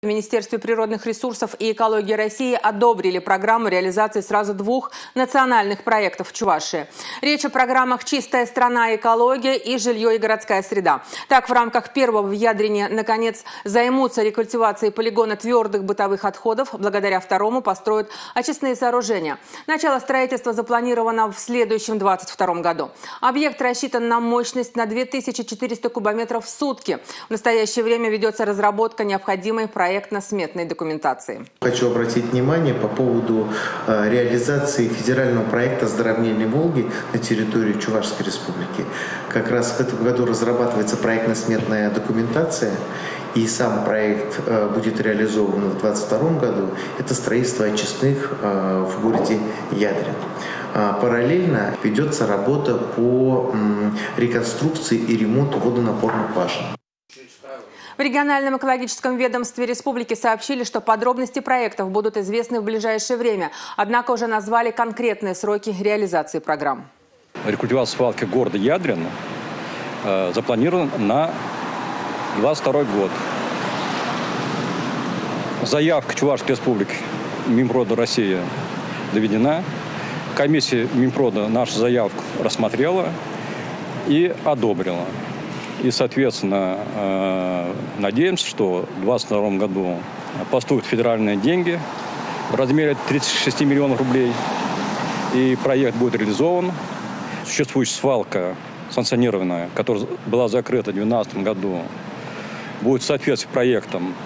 В Министерстве природных ресурсов и экологии России одобрили программу реализации сразу 2 национальных проектов в Чувашии. Речь о программах «Чистая страна, экология» и «Жилье и городская среда». Так, в рамках первого в Ядрине, наконец, займутся рекультивацией полигона твердых бытовых отходов. Благодаря второму построят очистные сооружения. Начало строительства запланировано в следующем 2022 году. Объект рассчитан на мощность на 2400 кубометров в сутки. В настоящее время ведется разработка необходимой проектно-сметной документации. Хочу обратить внимание по поводу реализации федерального проекта «Оздоровление Волги» на территории Чувашской республики. Как раз в этом году разрабатывается проектно-сметная документация, и сам проект будет реализован в 2022 году. Это строительство очистных в городе Ядрин. Параллельно ведется работа по реконструкции и ремонту водонапорных башен. В региональном экологическом ведомстве республики сообщили, что подробности проектов будут известны в ближайшее время. Однако уже назвали конкретные сроки реализации программ. Рекультивация свалки города Ядрин запланирована на 2022 год. Заявка Чувашской республики Минпрода России доведена. Комиссия Минпрода нашу заявку рассмотрела и одобрила. И, соответственно, надеемся, что в 2022 году поступят федеральные деньги в размере 36 миллионов рублей. И проект будет реализован. Существующая свалка санкционированная, которая была закрыта в 2012 году, будет в соответствии с проектом